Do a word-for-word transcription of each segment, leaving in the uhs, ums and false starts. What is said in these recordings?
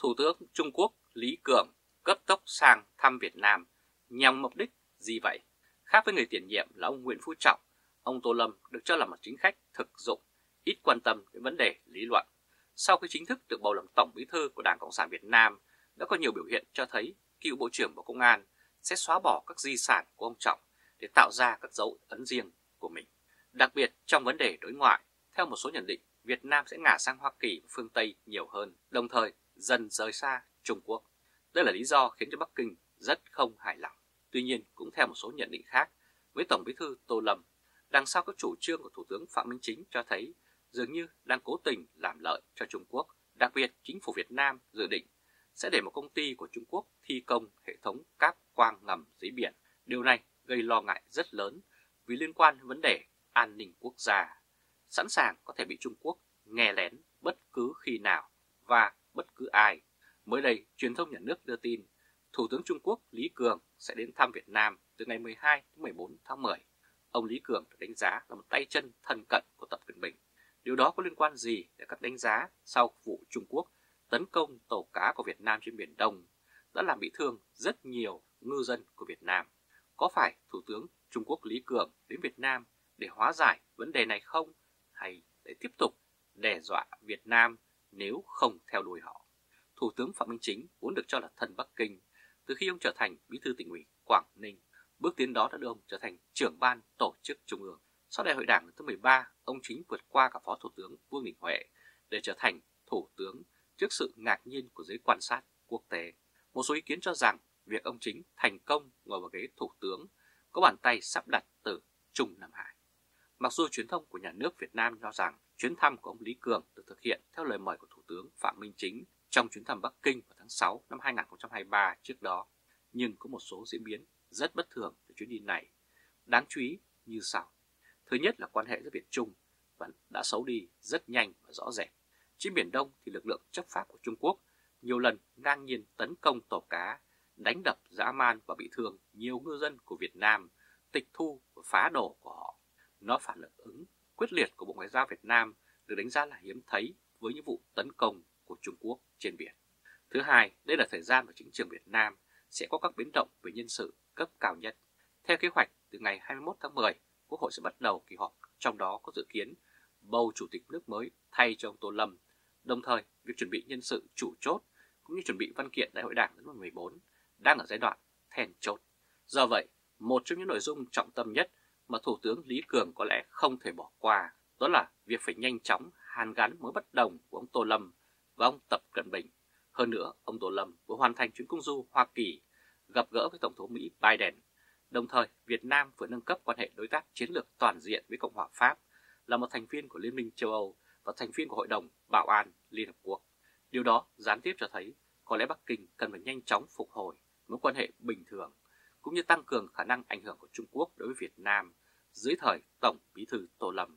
Thủ tướng Trung Quốc Lý Cường cấp tốc sang thăm Việt Nam nhằm mục đích gì vậy? Khác với người tiền nhiệm là ông Nguyễn Phú Trọng, ông Tô Lâm được cho là một chính khách thực dụng, ít quan tâm đến vấn đề lý luận. Sau khi chính thức được bầu làm Tổng Bí thư của Đảng Cộng sản Việt Nam, đã có nhiều biểu hiện cho thấy cựu Bộ trưởng Bộ Công an sẽ xóa bỏ các di sản của ông Trọng để tạo ra các dấu ấn riêng của mình. Đặc biệt trong vấn đề đối ngoại, theo một số nhận định, Việt Nam sẽ ngả sang Hoa Kỳ và phương Tây nhiều hơn, đồng thời dần rời xa Trung Quốc. Đây là lý do khiến cho Bắc Kinh rất không hài lòng. Tuy nhiên, cũng theo một số nhận định khác, với Tổng Bí thư Tô Lâm, đằng sau các chủ trương của Thủ tướng Phạm Minh Chính cho thấy dường như đang cố tình làm lợi cho Trung Quốc. Đặc biệt, chính phủ Việt Nam dự định sẽ để một công ty của Trung Quốc thi công hệ thống cáp quang ngầm dưới biển. Điều này gây lo ngại rất lớn vì liên quan đến vấn đề an ninh quốc gia, sẵn sàng có thể bị Trung Quốc nghe lén bất cứ khi nào và bất cứ ai. Mới đây, truyền thông nhà nước đưa tin Thủ tướng Trung Quốc Lý Cường sẽ đến thăm Việt Nam từ ngày mười hai đến mười bốn tháng mười. Ông Lý Cường được đánh giá là một tay chân thân cận của Tập Cận Bình. Điều đó có liên quan gì để các đánh giá sau vụ Trung Quốc tấn công tàu cá của Việt Nam trên Biển Đông đã làm bị thương rất nhiều ngư dân của Việt Nam? Có phải Thủ tướng Trung Quốc Lý Cường đến Việt Nam để hóa giải vấn đề này không, hay để tiếp tục đe dọa Việt Nam nếu không theo đuổi họ? Thủ tướng Phạm Minh Chính vốn được cho là thân Bắc Kinh từ khi ông trở thành Bí thư Tỉnh ủy Quảng Ninh. Bước tiến đó đã đưa ông trở thành trưởng ban tổ chức Trung ương. Sau đại hội Đảng lần thứ mười ba, ông Chính vượt qua cả Phó Thủ tướng Vương Đình Huệ để trở thành Thủ tướng trước sự ngạc nhiên của giới quan sát quốc tế. Một số ý kiến cho rằng việc ông Chính thành công ngồi vào ghế Thủ tướng có bàn tay sắp đặt từ Trung Nam Hải. Mặc dù truyền thông của nhà nước Việt Nam cho rằng chuyến thăm của ông Lý Cường được thực hiện theo lời mời của Thủ tướng Phạm Minh Chính trong chuyến thăm Bắc Kinh vào tháng sáu năm hai nghìn không trăm hai mươi ba trước đó, nhưng có một số diễn biến rất bất thường về chuyến đi này. Đáng chú ý như sau. Thứ nhất là quan hệ giữa Việt Trung vẫn đã xấu đi rất nhanh và rõ rệt. Trên Biển Đông thì lực lượng chấp pháp của Trung Quốc nhiều lần ngang nhiên tấn công tàu cá, đánh đập dã man và bị thương nhiều ngư dân của Việt Nam, tịch thu và phá đồ của họ. Nó phản ứng quyết liệt của Bộ Ngoại giao Việt Nam được đánh giá là hiếm thấy với những vụ tấn công của Trung Quốc trên biển. Thứ hai, đây là thời gian mà chính trường Việt Nam sẽ có các biến động về nhân sự cấp cao nhất. Theo kế hoạch, từ ngày hai mươi mốt tháng mười, Quốc hội sẽ bắt đầu kỳ họp, trong đó có dự kiến bầu Chủ tịch nước mới thay cho ông Tô Lâm. Đồng thời, việc chuẩn bị nhân sự chủ chốt cũng như chuẩn bị văn kiện Đại hội Đảng lần thứ mười bốn đang ở giai đoạn then chốt. Do vậy, một trong những nội dung trọng tâm nhất mà Thủ tướng Lý Cường có lẽ không thể bỏ qua đó là việc phải nhanh chóng hàn gắn mối bất đồng của ông Tô Lâm và ông Tập Cận Bình. Hơn nữa, ông Tô Lâm vừa hoàn thành chuyến công du Hoa Kỳ, gặp gỡ với Tổng thống Mỹ Biden. Đồng thời, Việt Nam vừa nâng cấp quan hệ đối tác chiến lược toàn diện với Cộng hòa Pháp, là một thành viên của Liên minh châu Âu và thành viên của Hội đồng Bảo an Liên Hợp Quốc. Điều đó gián tiếp cho thấy có lẽ Bắc Kinh cần phải nhanh chóng phục hồi mối quan hệ bình thường, cũng như tăng cường khả năng ảnh hưởng của Trung Quốc đối với Việt Nam dưới thời Tổng Bí thư Tô Lâm,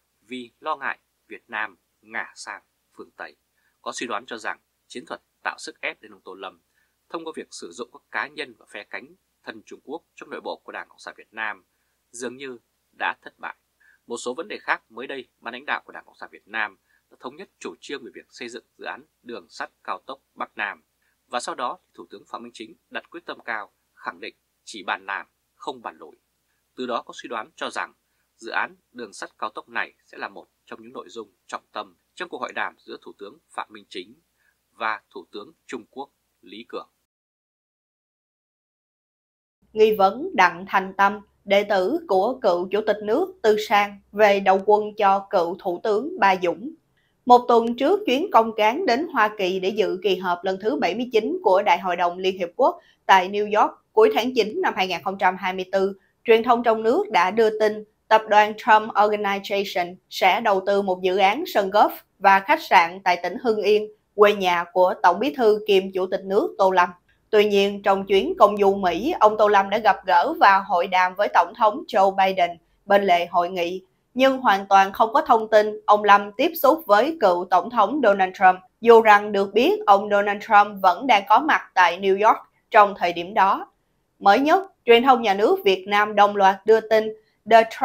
vì lo ngại Việt Nam ngả sang phương Tây. Có suy đoán cho rằng chiến thuật tạo sức ép lên ông Tô Lâm thông qua việc sử dụng các cá nhân và phe cánh thân Trung Quốc trong nội bộ của Đảng Cộng sản Việt Nam dường như đã thất bại. Một số vấn đề khác, mới đây, ban lãnh đạo của Đảng Cộng sản Việt Nam đã thống nhất chủ trương về việc xây dựng dự án đường sắt cao tốc Bắc Nam, và sau đó Thủ tướng Phạm Minh Chính đặt quyết tâm cao, khẳng định chỉ bàn làm, không bàn lùi. Từ đó có suy đoán cho rằng dự án đường sắt cao tốc này sẽ là một trong những nội dung trọng tâm trong cuộc hội đàm giữa Thủ tướng Phạm Minh Chính và Thủ tướng Trung Quốc Lý Cường. Nghi vấn Đặng Thành Tâm, đệ tử của cựu Chủ tịch nước Tư Sang, về đầu quân cho cựu Thủ tướng Ba Dũng. Một tuần trước chuyến công cán đến Hoa Kỳ để dự kỳ họp lần thứ bảy mươi chín của Đại hội đồng Liên Hiệp Quốc tại New York cuối tháng chín năm hai nghìn không trăm hai mươi tư, truyền thông trong nước đã đưa tin tập đoàn Trump Organization sẽ đầu tư một dự án sân golf và khách sạn tại tỉnh Hưng Yên, quê nhà của Tổng Bí thư kiêm Chủ tịch nước Tô Lâm. Tuy nhiên, trong chuyến công du Mỹ, ông Tô Lâm đã gặp gỡ và hội đàm với Tổng thống Joe Biden bên lề hội nghị, nhưng hoàn toàn không có thông tin ông Lâm tiếp xúc với cựu Tổng thống Donald Trump, dù rằng được biết ông Donald Trump vẫn đang có mặt tại New York trong thời điểm đó. Mới nhất, truyền thông nhà nước Việt Nam đồng loạt đưa tin The Trump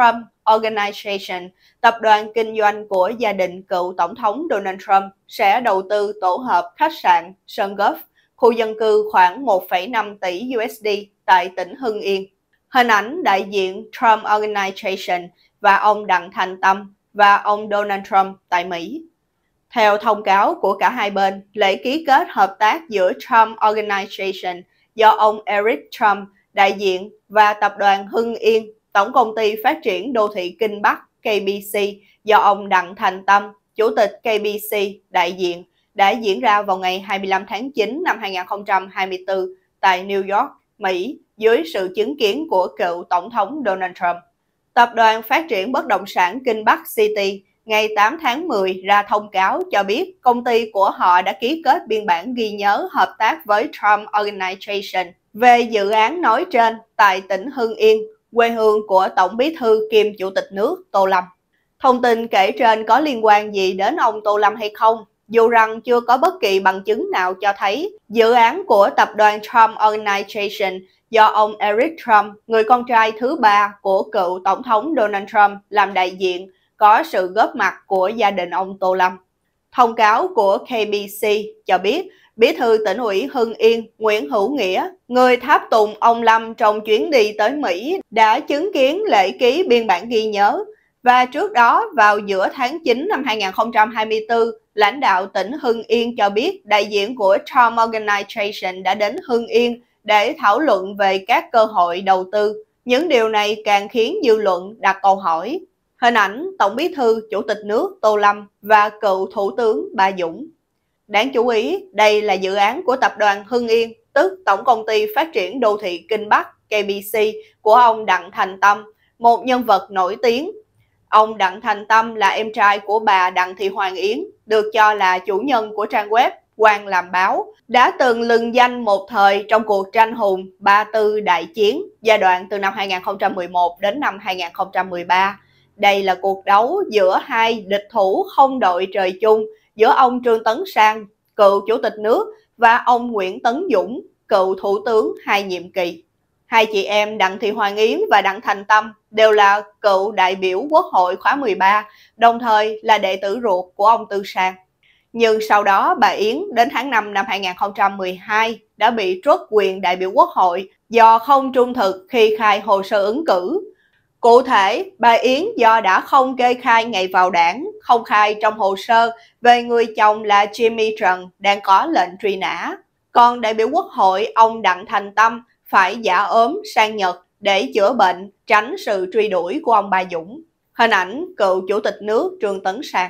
Organization, tập đoàn kinh doanh của gia đình cựu Tổng thống Donald Trump, sẽ đầu tư tổ hợp khách sạn Sun Gulf, khu dân cư khoảng một phẩy năm tỷ đô la tại tỉnh Hưng Yên. Hình ảnh đại diện Trump Organization và ông Đặng Thành Tâm và ông Donald Trump tại Mỹ. Theo thông cáo của cả hai bên, lễ ký kết hợp tác giữa Trump Organization do ông Eric Trump đại diện và tập đoàn Hưng Yên, Tổng công ty phát triển đô thị Kinh Bắc K B C do ông Đặng Thành Tâm, Chủ tịch K B C đại diện, đã diễn ra vào ngày hai mươi lăm tháng chín năm hai nghìn không trăm hai mươi tư tại New York, Mỹ, dưới sự chứng kiến của cựu Tổng thống Donald Trump. Tập đoàn phát triển bất động sản Kinh Bắc City ngày tám tháng mười ra thông cáo cho biết công ty của họ đã ký kết biên bản ghi nhớ hợp tác với Trump Organization về dự án nói trên tại tỉnh Hưng Yên, quê hương của Tổng Bí thư kiêm Chủ tịch nước Tô Lâm. Thông tin kể trên có liên quan gì đến ông Tô Lâm hay không? Dù rằng chưa có bất kỳ bằng chứng nào cho thấy dự án của tập đoàn Trump Organization do ông Eric Trump, người con trai thứ ba của cựu Tổng thống Donald Trump, làm đại diện, có sự góp mặt của gia đình ông Tô Lâm. Thông cáo của K B C cho biết, Bí thư tỉnh ủy Hưng Yên Nguyễn Hữu Nghĩa, người tháp tùng ông Lâm trong chuyến đi tới Mỹ, đã chứng kiến lễ ký biên bản ghi nhớ. Và trước đó, vào giữa tháng chín năm hai nghìn không trăm hai mươi tư, lãnh đạo tỉnh Hưng Yên cho biết đại diện của Trump Organization đã đến Hưng Yên để thảo luận về các cơ hội đầu tư. Những điều này càng khiến dư luận đặt câu hỏi. Hình ảnh Tổng Bí thư Chủ tịch nước Tô Lâm và cựu Thủ tướng Ba Dũng. Đáng chú ý, đây là dự án của tập đoàn Hưng Yên, tức Tổng công ty phát triển đô thị Kinh Bắc K B C của ông Đặng Thành Tâm, một nhân vật nổi tiếng. Ông Đặng Thành Tâm là em trai của bà Đặng Thị Hoàng Yến, được cho là chủ nhân của trang web Quan Làm Báo, đã từng lừng danh một thời trong cuộc tranh hùng Ba Tư Đại Chiến giai đoạn từ năm hai nghìn không trăm mười một đến năm hai nghìn không trăm mười ba. Đây là cuộc đấu giữa hai địch thủ không đội trời chung, giữa ông Trương Tấn Sang, cựu Chủ tịch nước, và ông Nguyễn Tấn Dũng, cựu Thủ tướng hai nhiệm kỳ. Hai chị em Đặng Thị Hoàng Yến và Đặng Thành Tâm đều là cựu đại biểu Quốc hội khóa mười ba, đồng thời là đệ tử ruột của ông Tư Sang. Nhưng sau đó bà Yến đến tháng năm năm hai nghìn không trăm mười hai đã bị truất quyền đại biểu Quốc hội do không trung thực khi khai hồ sơ ứng cử. Cụ thể, bà Yến do đã không kê khai ngày vào đảng, không khai trong hồ sơ về người chồng là Jimmy Trần đang có lệnh truy nã. Còn đại biểu Quốc hội ông Đặng Thành Tâm phải giả ốm sang Nhật để chữa bệnh, tránh sự truy đuổi của ông Ba Dũng. Hình ảnh cựu Chủ tịch nước Trương Tấn Sang.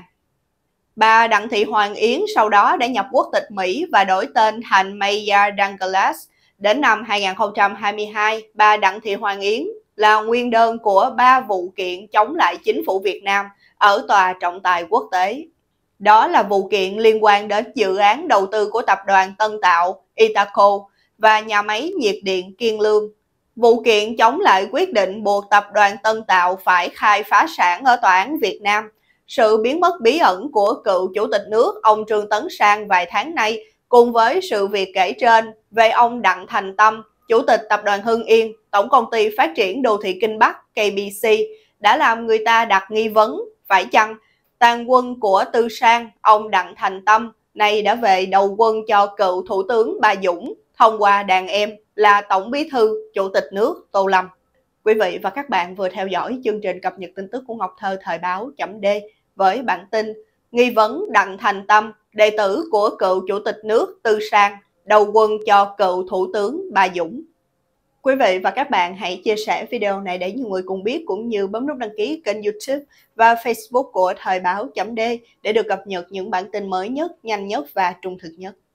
Bà Đặng Thị Hoàng Yến sau đó đã nhập quốc tịch Mỹ và đổi tên thành Maya Douglas. Đến năm hai nghìn không trăm hai mươi hai, bà Đặng Thị Hoàng Yến là nguyên đơn của ba vụ kiện chống lại chính phủ Việt Nam ở Tòa trọng tài quốc tế. Đó là vụ kiện liên quan đến dự án đầu tư của tập đoàn Tân Tạo, Itaco và nhà máy nhiệt điện Kiên Lương. Vụ kiện chống lại quyết định buộc tập đoàn Tân Tạo phải khai phá sản ở Tòa án Việt Nam. Sự biến mất bí ẩn của cựu Chủ tịch nước ông Trương Tấn Sang vài tháng nay, cùng với sự việc kể trên về ông Đặng Thành Tâm, Chủ tịch tập đoàn Hưng Yên, Tổng công ty phát triển đô thị Kinh Bắc K B C, đã làm người ta đặt nghi vấn phải chăng tàn quân của Tư Sang, ông Đặng Thành Tâm nay đã về đầu quân cho cựu Thủ tướng Ba Dũng thông qua đàn em là Tổng Bí thư Chủ tịch nước Tô Lâm. Quý vị và các bạn vừa theo dõi chương trình cập nhật tin tức của Ngọc Thơ thời báo chấm D với bản tin nghi vấn Đặng Thành Tâm, đệ tử của cựu Chủ tịch nước Tư Sang, đầu quân cho cựu Thủ tướng Ba Dũng. Quý vị và các bạn hãy chia sẻ video này để nhiều người cùng biết, cũng như bấm nút đăng ký kênh YouTube và Facebook của thời báo chấm D để được cập nhật những bản tin mới nhất, nhanh nhất và trung thực nhất.